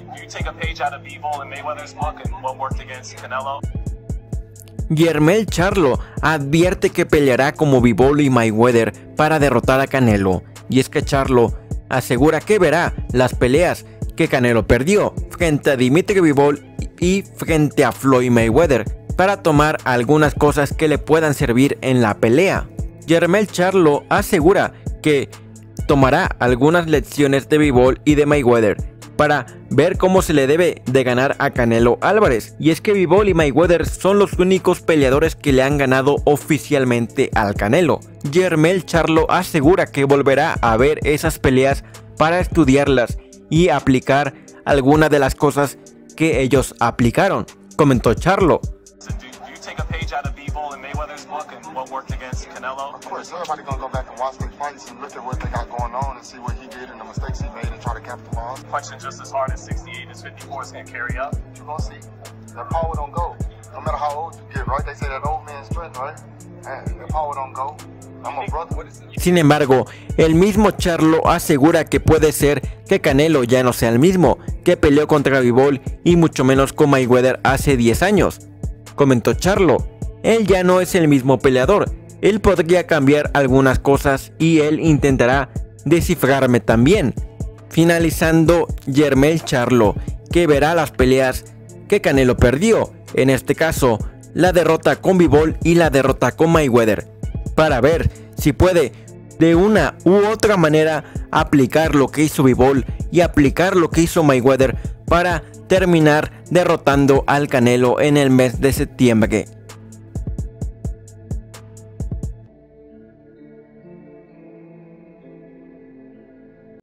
Jermell Charlo advierte que peleará como Bivol y Mayweather para derrotar a Canelo, y es que Charlo asegura que verá las peleas que Canelo perdió frente a Dimitri Bivol y frente a Floyd Mayweather para tomar algunas cosas que le puedan servir en la pelea. Jermell Charlo asegura que tomará algunas lecciones de Bivol y de Mayweather para ver cómo se le debe de ganar a Canelo Álvarez, y es que Bivol y Mayweather son los únicos peleadores que le han ganado oficialmente al Canelo. Jermell Charlo asegura que volverá a ver esas peleas para estudiarlas y aplicar algunas de las cosas que ellos aplicaron, comentó Charlo. Of course, everybody gonna go back and watch the fights and look at what they got going on and see what he did and the mistakes he made and try to capitalize. Punching just as hard as 68 as 54 is gonna carry up. You're gonna see. That power don't go. No matter how old you get, right? They say that old man's strength, right? Man, that power don't go. I'm a brother. Sin embargo, el mismo Charlo asegura que puede ser que Canelo ya no sea el mismo que peleó contra Bivol y mucho menos con Mayweather hace 10 años. Comentó Charlo, él ya no es el mismo peleador, él podría cambiar algunas cosas y él intentará descifrarme también. Finalizando, Jermell Charlo que verá las peleas que Canelo perdió, en este caso la derrota con Bivol y la derrota con Mayweather, para ver si puede de una u otra manera aplicar lo que hizo Bivol y aplicar lo que hizo Mayweather para terminar derrotando al Canelo en el mes de septiembre.